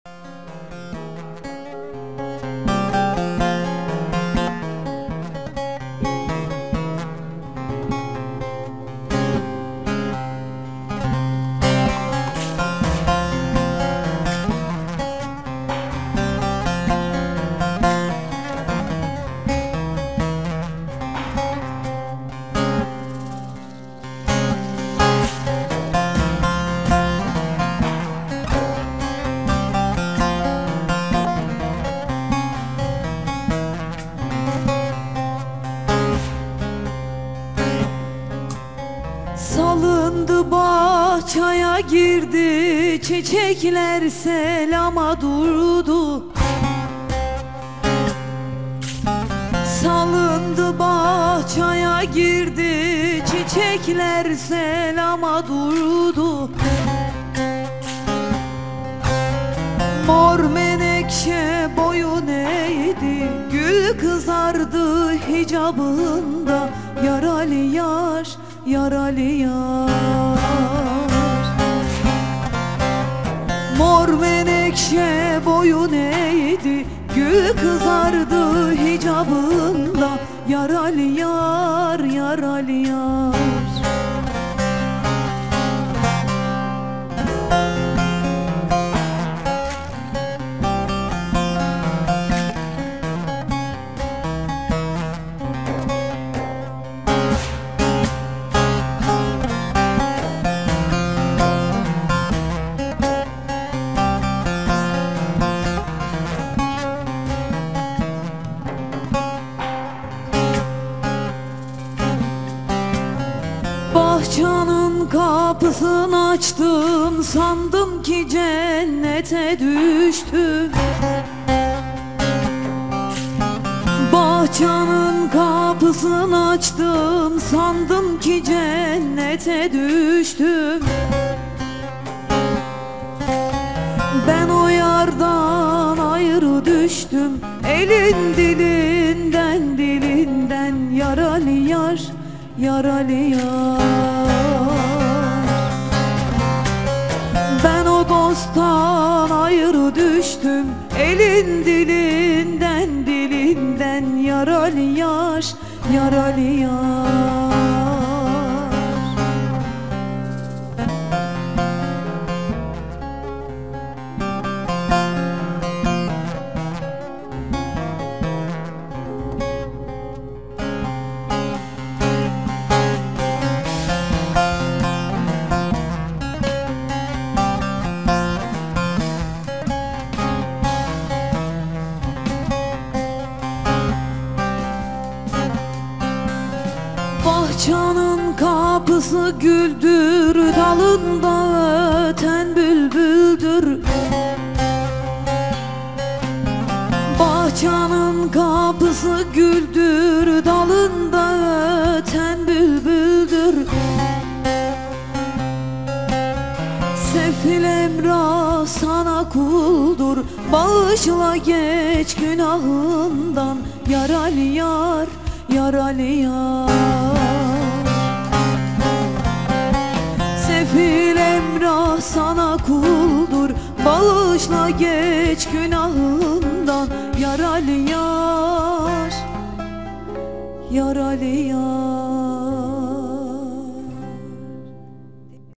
Salındı bahçaya girdi, çiçekler selama durdu. Salındı bahçaya girdi, çiçekler selama durdu. Mor menekşe boyun eğdi, gül kızardı hicabında. Yaralı yar, yaralı yar. Mor menekşe boyun eğdi, gül kızardı hicabında. Yaralı yar, yaralı yar. Bahçanın kapısını açtım, sandım ki cennete düştüm. Bahçanın kapısını açtım, sandım ki cennete düştüm. Ben o yardan ayrı düştüm, elin dilinden, dilinden. Yaralı yar, yaralı yar. Ben o dosttan ayrı düştüm, elin dilinden, dilinden. Yaralı yar, yaralı yar. Bahçanın kapısı güldür, dalında öten bülbüldür. Bahçanın kapısı güldür, dalında öten bülbüldür. Sefil Emrah sana kuldur, bağışla geç günahından. Yaralı yar, yaralı yar. Sefil Emrah sana kuldur, bağışla geç günahından. Yaralı yar, yaralı yar.